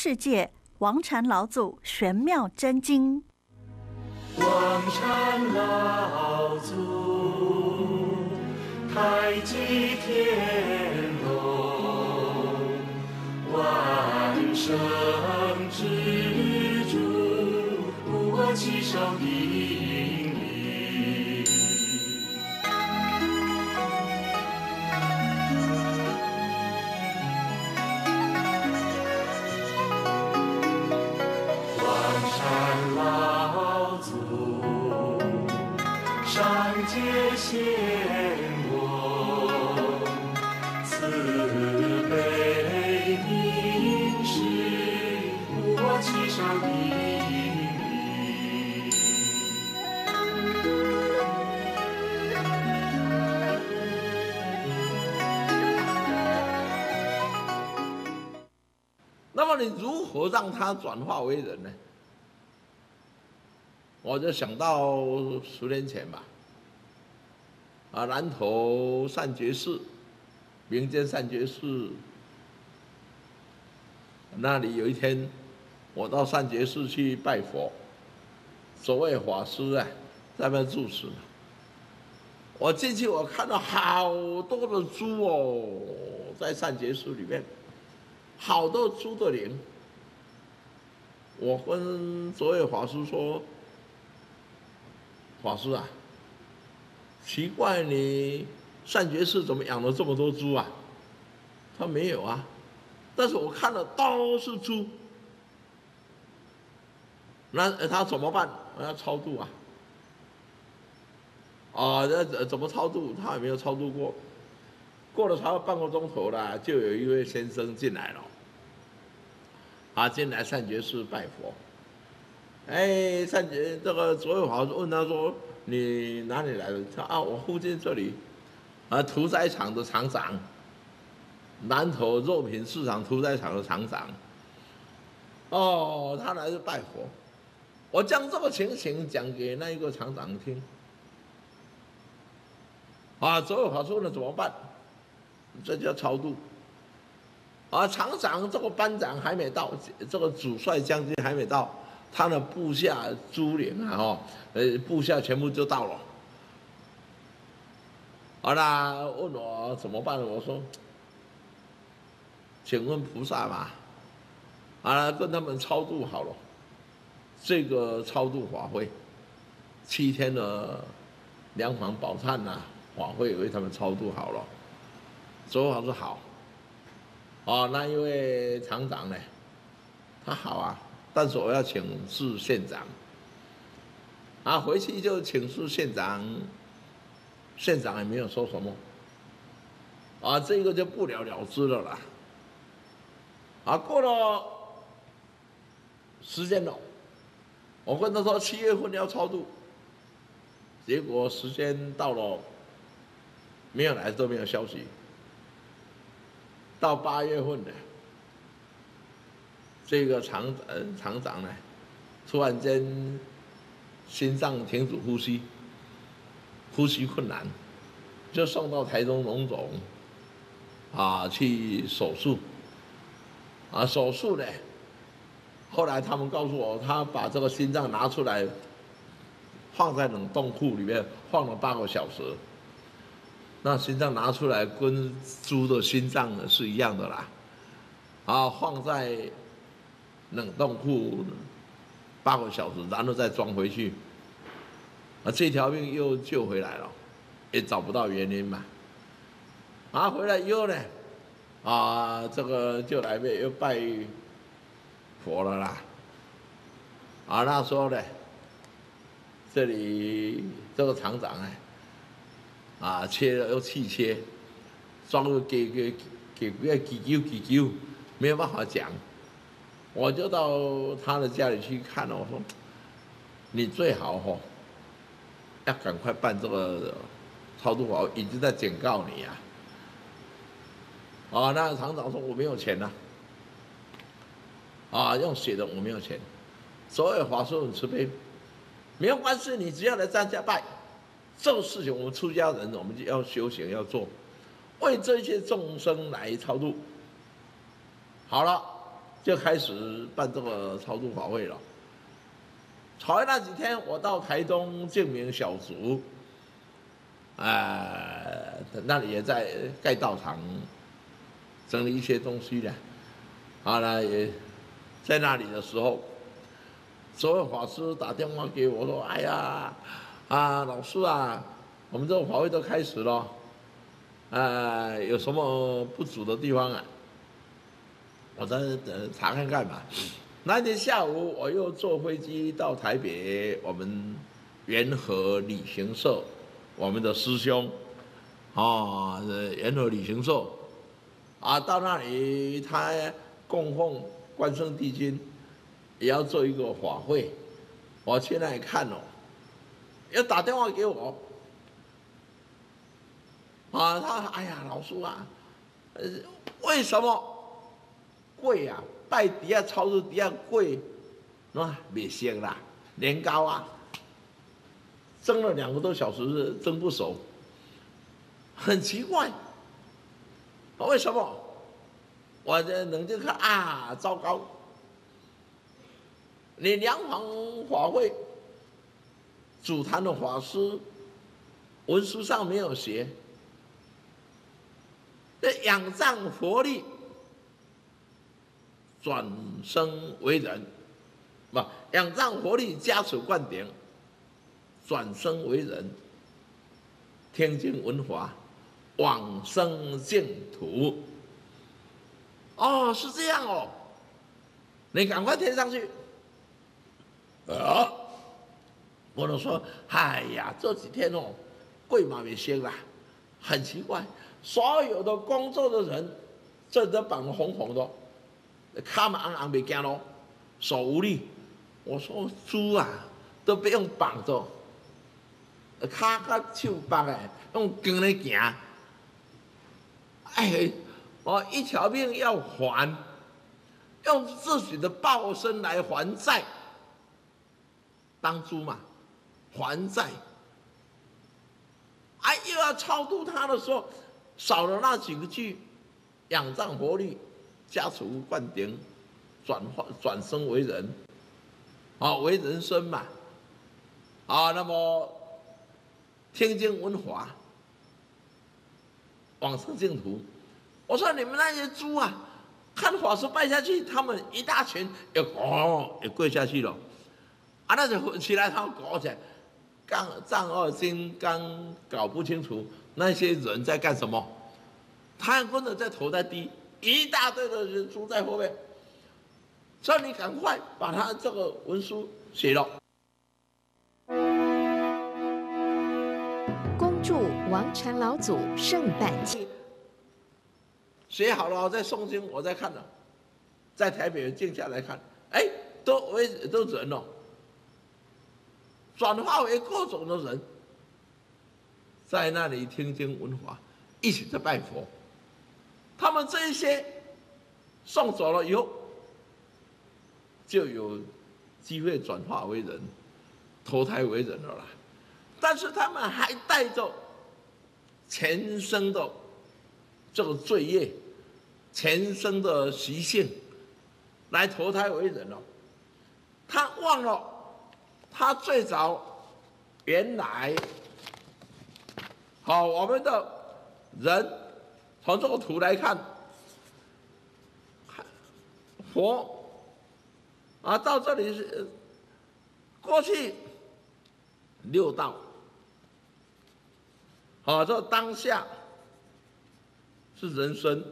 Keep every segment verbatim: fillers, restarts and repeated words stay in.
世界王禅老祖玄妙真经。 王禅老祖太极天龙，万圣之主，我七少定力。王禅老祖上界显我，慈悲明示，我七少定力。 那么你如何让它转化为人呢？我就想到十年前吧，啊，南投善觉寺，民间善觉寺那里有一天，我到善觉寺去拜佛，所谓法师啊，在那边住持。我进去，我看到好多的猪哦，在善觉寺里面，好多猪的灵。我跟所谓法师说。法师啊，奇怪你善觉寺怎么养了这么多猪啊？他没有啊，但是我看了都是猪。那他怎么办？我要超度啊！啊，那怎么超度？他也没有超度过。过了差不多半个钟头了，就有一位先生进来了。啊，进来善觉寺拜佛。哎，善觉这个所有法师问他说：“你哪里来的？”他啊，我附近这里，啊，屠宰场的厂长，南投肉品市场屠宰场的厂长。哦，他来是拜佛。我将这个情形讲给那一个厂长听。啊，所有法师问了怎么办？这叫超度。啊，厂长这个班长还没到，这个主帅将军还没到。他的部下株连啊，哦，呃，部下全部就到了。好啦，问我怎么办？我说，请问菩萨嘛，啊，跟他们超度好了。这个超度法会，七天的梁皇宝忏呐法会为他们超度好了。所以我说好。哦，那一位厂长呢？他好啊。但是我要请示县长，啊，回去就请示县长，县长也没有说什么，啊，这个就不了了之了啦。啊，过了时间了，我跟他说七月份要超度，结果时间到了，没有来都没有消息，到八月份了。这个厂呃厂长呢，突然间心脏停止呼吸，呼吸困难，就送到台中荣总啊去手术。啊，手术呢，后来他们告诉我，他把这个心脏拿出来，放在冷冻库里面放了八个小时。那心脏拿出来跟猪的心脏是一样的啦，啊，放在冷冻库八个小时，然后再装回去，啊，这条命又救回来了，也找不到原因嘛。啊，回来以后呢，啊，这个就来又拜佛了啦。啊，那时候呢，这里这个厂长呢，啊，切了又气切，装个给给给给急救急救，没有办法讲。我就到他的家里去看了，我说：“你最好吼、哦，要赶快办这个超度法，我已经在警告你呀、啊。”啊，那厂长说我没有钱呐、啊，啊，用写的我没有钱。所有法师很慈悲，没有关系，你只要来参加拜，这个事情我们出家人我们就要修行要做，为这些众生来超度。好了。 就开始办这个超度法会了。草会那几天，我到台东净明小组，呃，那里也在盖道场，整理一些东西的。好了，也在那里的时候，所有法师打电话给我说：“哎呀，啊，老师啊，我们这个法会都开始了，啊，有什么不足的地方啊？”我再查看看吧。那天下午，我又坐飞机到台北，我们元和旅行社，我们的师兄，啊，元和旅行社，啊，到那里他供奉关圣帝君，也要做一个法会，我去那里看哦，要打电话给我，啊，他哎呀，老叔啊，呃，为什么贵啊？拜底下超市底下贵，啊，别行啦，年糕啊，蒸了两个多小时，蒸不熟，很奇怪，为什么？我这冷静看啊，糟糕！你梁皇法会主坛的法师文书上没有写，这仰仗佛力。转生为人，不仰仗佛力加持灌顶，转生为人，听经闻法，往生净土。哦，是这样哦，你赶快填上去。啊，我就说，哎呀，这几天哦，贵嘛没先啦，很奇怪，所有的工作的人，这都绑得红红的。卡嘛昂昂没惊咯，手无力。我说猪啊，都不用绑着，卡甲手绑的，用筋来行。哎，我一条命要还，用自己的报身来还债。当猪嘛，还债。哎，又要超度他的时候，少了那几个句，仰仗佛力。加持灌顶，转化转生为人，啊，为人生嘛，啊，那么听经闻法，往生净土。我说你们那些猪啊，看法师拜下去，他们一大群也哦也跪下去了，啊，那就起来他们搞起来，刚丈二金刚搞不清楚那些人在干什么，他跟着在头在低。一大堆的人猪在后面，所以你赶快把他这个文书写了。 恭祝王禅老祖圣诞节。 写好了再诵经，我再看了，在台北静下来看，哎，都为都人了，转化为各种的人，在那里听经闻法，一起在拜佛。他们这一些送走了以后，就有机会转化为人，投胎为人了啦。但是他们还带着前生的这个罪业、前生的习性来投胎为人了。他忘了，他最早原来，好，我们的人。从这个图来看，佛啊，到这里是过去六道，啊，这当下是人生，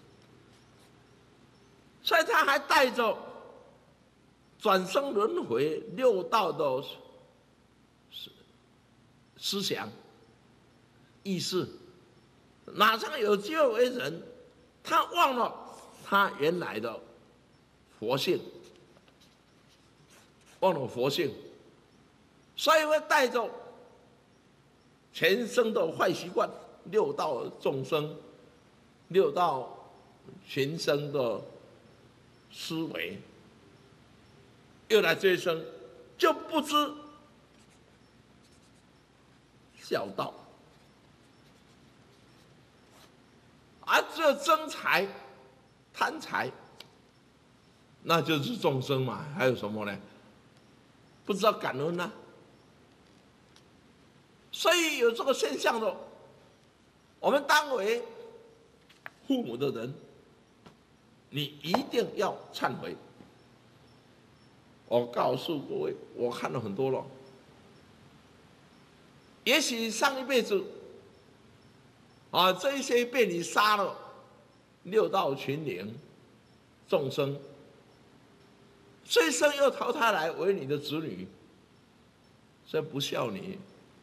所以他还带着转生轮回六道的思思想意识。马上有机会为人，他忘了他原来的佛性，忘了佛性，所以会带着前生的坏习惯，六道众生、六道群生的思维，又来追生，就不知孝道。而只有争财、贪财， 那就是众生嘛，还有什么呢？不知道感恩啊。所以有这个现象的，我们当为父母的人，你一定要忏悔。我告诉各位，我看了很多了，也许上一辈子啊，这一些被你杀了六道群灵众生，这一生又投胎来为你的子女，所以不孝你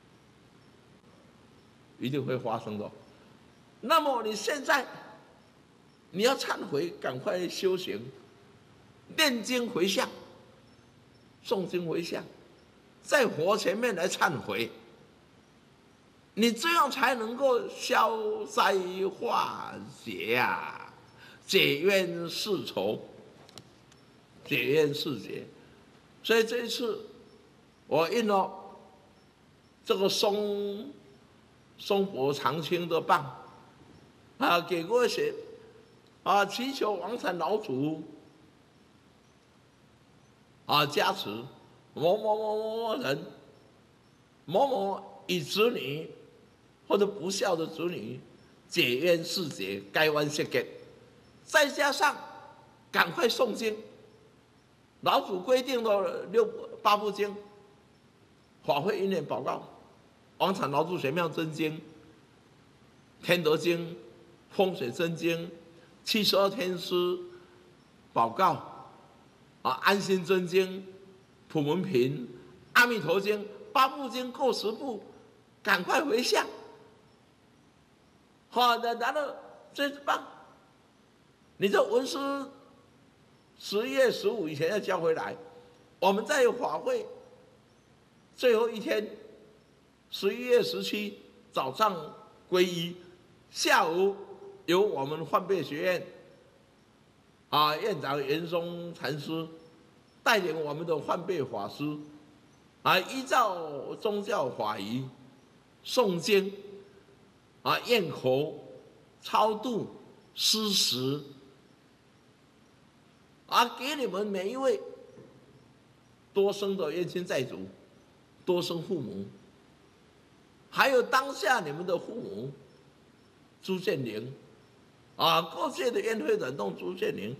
一定会发生的。那么你现在你要忏悔，赶快修行，念经回向，诵经回向，在佛前面来忏悔，你这样才能够消灾化解啊，解冤释仇，解冤释结。所以这一次我印了这个松松柏长青的棒啊，给各位写啊，祈求王禅老祖啊加持某某某某人某某以子女或者不孝的子女解冤释结，该弯谢给，再加上赶快诵经，老祖规定的六八部经，法会一念祷告，王禅老祖玄妙真经、天德经、风水真经、七十二天师祷告啊，安心真经、普门品、阿弥陀经，八部经够十部，赶快回向。好的，然后这棒，你这文书十一月十五以前要交回来，我们再有法会，最后一天，十一月十七早上皈依，下午由我们换备学院啊院长袁松禅师带领我们的换备法师啊，依照宗教法仪诵经啊，咽口超度施食啊，给你们每一位多生的冤亲债主、多生父母，还有当下你们的父母朱建宁啊，过去的冤会忍动朱建宁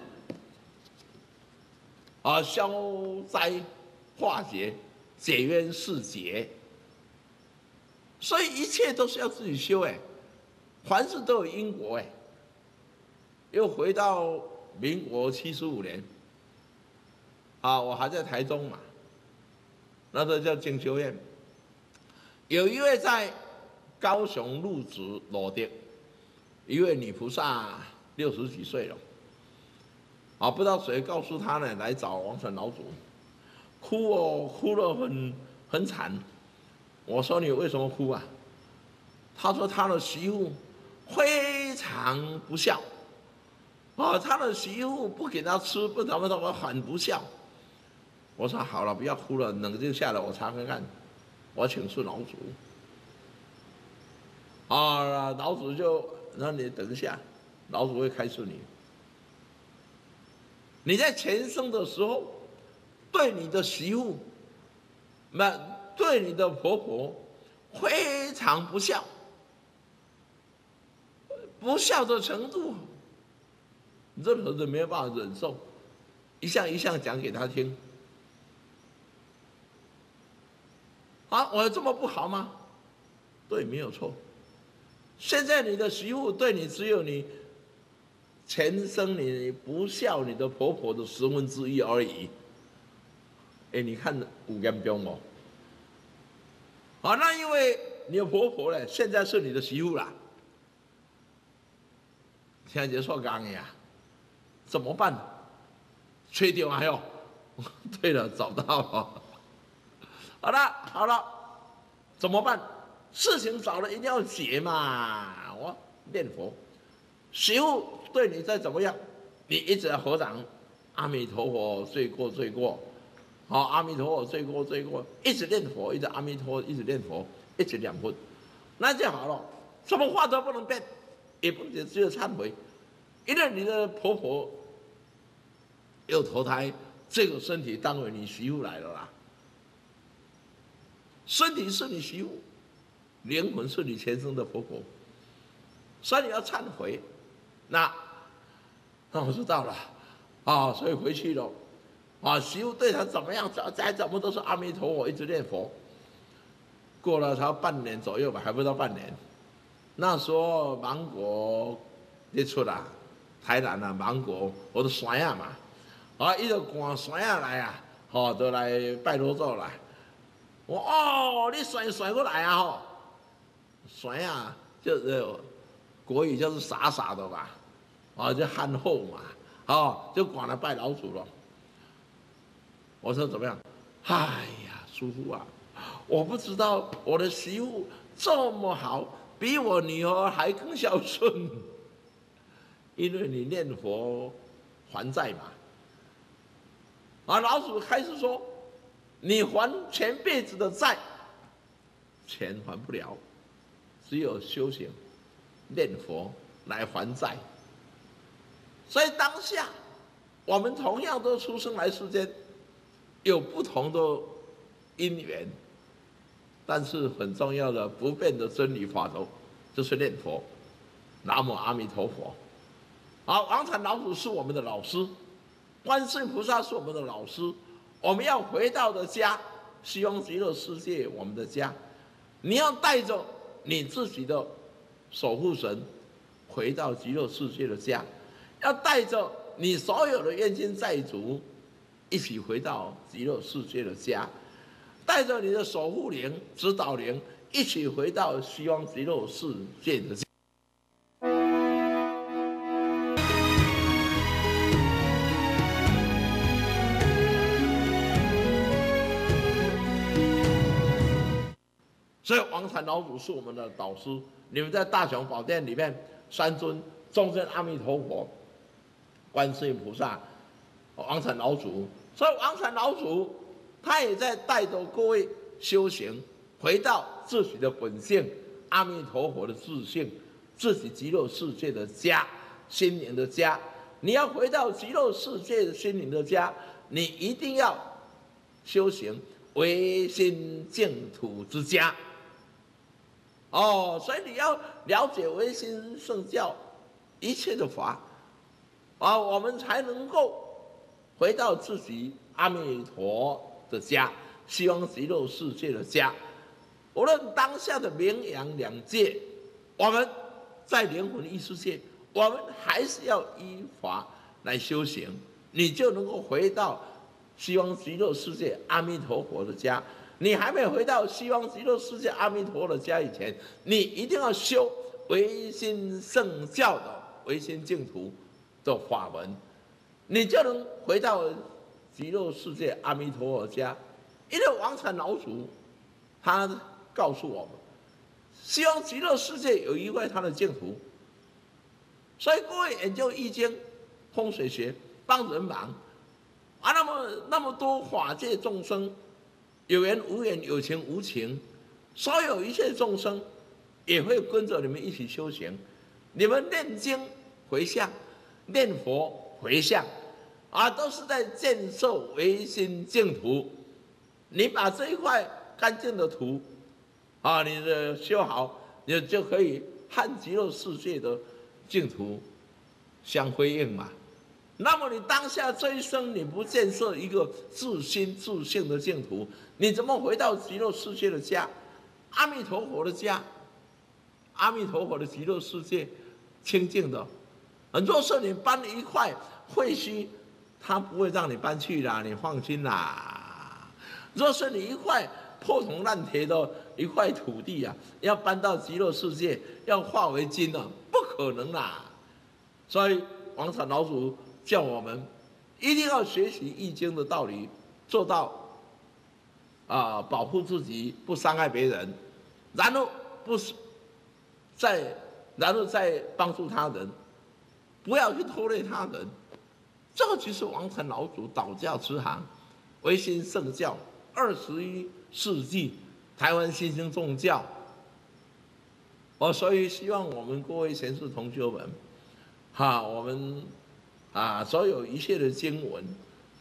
啊，消灾化解、解冤释结。所以一切都是要自己修哎，凡事都有因果哎。又回到民国七十五年，啊，我还在台中嘛，那时候叫进修院，有一位在高雄鹿竹罗的一位女菩萨，六十几岁了，啊，不知道谁告诉她呢，来找王禅老祖，哭哦，哭得很很惨。我说你为什么哭啊？他说他的媳妇非常不孝，啊，他的媳妇不给他吃，不怎么怎么很不孝。我说好了，不要哭了，冷静下来，我查看看，我请示老祖。啊，老祖就让你等一下，老祖会开示你。你在前生的时候，对你的媳妇，那。对你的婆婆非常不孝，不孝的程度，任何人没有办法忍受，一项一项讲给他听。啊，我有这么不好吗？对，没有错。现在你的媳妇对你只有你前生你不孝你的婆婆的十分之一而已。哎，你看有严重哦。好，那因为你的婆婆呢，现在是你的媳妇啦，现在就说讲呀，怎么办？确定还有？对了，找到了。好了，好了，怎么办？事情找了一定要解嘛。我念佛，媳妇对你再怎么样，你一直要合掌，阿弥陀佛，罪过罪过。好，阿弥陀佛，罪过罪过，一直念佛，一直阿弥陀，一直念佛，一直念佛，那就好了，什么话都不能变，也不能只有忏悔，因为你的婆婆又投胎，这个身体当为你媳妇来了啦。身体是你媳妇，灵魂是你前生的婆婆，所以你要忏悔。那那我知道了啊，所以回去了啊，媳妇对他怎么样，再怎么都是阿弥陀佛，一直念佛。过了他半年左右吧，还不到半年。那时候芒果一出啦，台南啊，芒果我都山啊嘛，啊，伊就赶山啊来啊，吼、哦，就来拜罗祖来。我哦，你山山过来啊吼，山啊，就是国语就是傻傻的吧，啊，就憨厚嘛，哦，就赶来拜老祖了。我说怎么样？哎呀，叔父啊，我不知道我的媳妇这么好。比我女儿还更孝顺，因为你念佛还债嘛。啊，老祖开始说，你还前辈子的债，钱还不了，只有修行、念佛来还债。所以当下，我们同样都出生来世间，有不同的因缘。但是很重要的不变的真理法则就是念佛，南无阿弥陀佛。好，王禅老祖是我们的老师，观世音菩萨是我们的老师。我们要回到的家，西方极乐世界，我们的家。你要带着你自己的守护神回到极乐世界的家，要带着你所有的冤亲债主一起回到极乐世界的家。带着你的守护灵、指导灵一起回到西方极乐世界的家。所以王禅老祖是我们的导师。你们在大雄宝殿里面，三尊众生阿弥陀佛、观世音菩萨、王禅老祖。所以王禅老祖他也在带着各位修行，回到自己的本性，阿弥陀佛的自性，自己极乐世界的家，心灵的家。你要回到极乐世界的心灵的家，你一定要修行唯心净土之家。哦，所以你要了解唯心圣教一切的法，啊，我们才能够回到自己阿弥陀的家，西方极乐世界的家。无论当下的名扬两界，我们在灵魂意识界，我们还是要依法来修行，你就能够回到西方极乐世界阿弥陀佛的家。你还没回到西方极乐世界阿弥陀佛的家以前，你一定要修唯心圣教的唯心净土的法门，你就能回到极乐世界阿弥陀佛家。因为王禅老祖他告诉我们，西方极乐世界有一块他的净土。所以各位研究易经、风水学帮人忙啊，那么那么多法界众生，有缘无缘，有情无情，所有一切众生也会跟着你们一起修行。你们念经回向，念佛回向，啊，都是在建设唯心净土。你把这一块干净的土，啊，你的修好，你就可以和极乐世界的净土相辉映嘛。那么你当下这一生你不建设一个自心自性的净土，你怎么回到极乐世界的家，阿弥陀佛的家，阿弥陀佛的极乐世界清净的？若是你搬了一块废墟，他不会让你搬去啦，你放心啦。若是你一块破铜烂铁的一块土地啊，要搬到极乐世界，要化为金啊，不可能啦。所以王禅老祖叫我们一定要学习易经的道理，做到啊、呃、保护自己，不伤害别人，然后不是再然后再帮助他人，不要去拖累他人。这个就是王禅老祖道教之行，唯心圣教，二十一世纪台湾新兴宗教。我所以希望我们各位贤士同修们，哈，我们啊所有一切的经文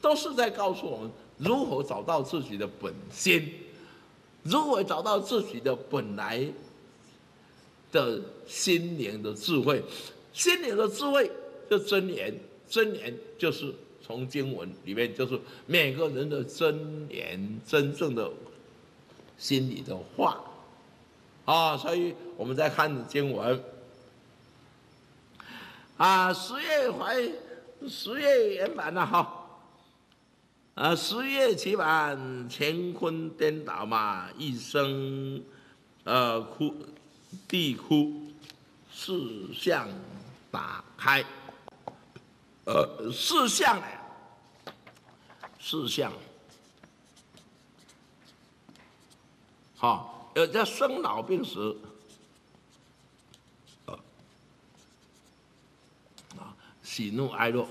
都是在告诉我们如何找到自己的本心，如何找到自己的本来的心灵的智慧。心灵的智慧就真言，真言就是从经文里面，就是每个人的真言，真正的心里的话啊。所以我们在看经文啊，十月怀十月圆满了哈，啊，十月期满，乾坤颠倒嘛，一生呃哭地哭，四象打开，呃，四象呢，四象，好，有叫生老病死，啊，喜怒哀乐。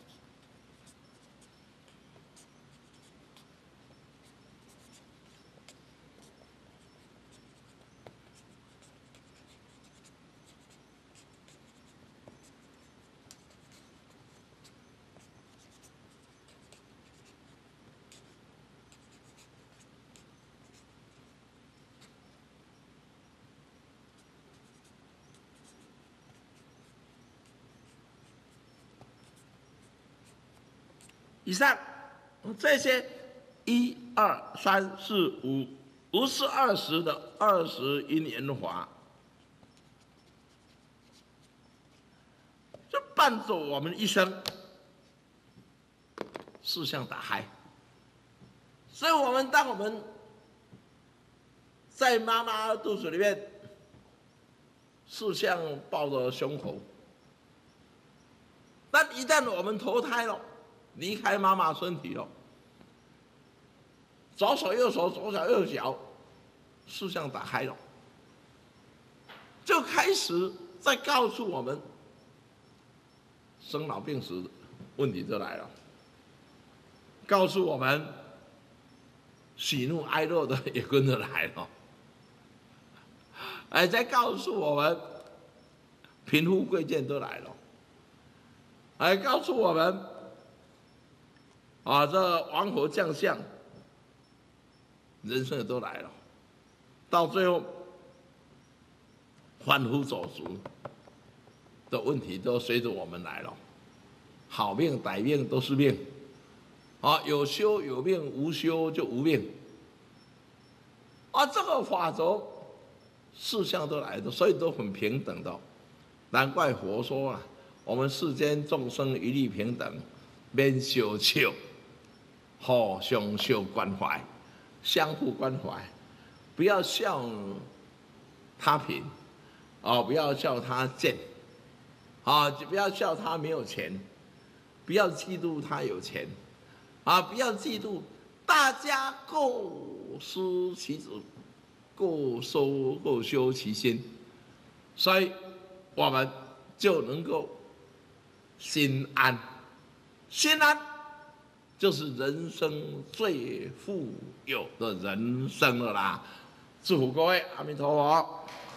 以上这些一二三四五五是二十的二十因缘法，就伴着我们一生，四象打开。所以我们当我们在妈妈肚子里面，四象抱着胸口，但一旦我们投胎了，离开妈妈身体了，左手右手左脚右脚，四象打开了，就开始在告诉我们，生老病死的问题就来了，告诉我们喜怒哀乐的也跟着来了，哎，在告诉我们贫富贵贱都来了，哎，告诉我们啊，这王侯将相，人生都来了，到最后凡夫走卒的问题都随着我们来了，好命歹命都是命，啊，有修有命，无修就无命，啊，这个法则四项都来的，所以都很平等的，难怪佛说啊，我们世间众生一律平等，免相笑。互相相关怀，相互关怀，不要笑他贫，哦，不要笑他贱，啊，不要笑他没有钱，不要嫉妒他有钱，啊，不要嫉妒，大家各司其职，各收各修其心，所以我们就能够心安，心安。就是人生最富有的人生了啦！祝福各位，阿弥陀佛。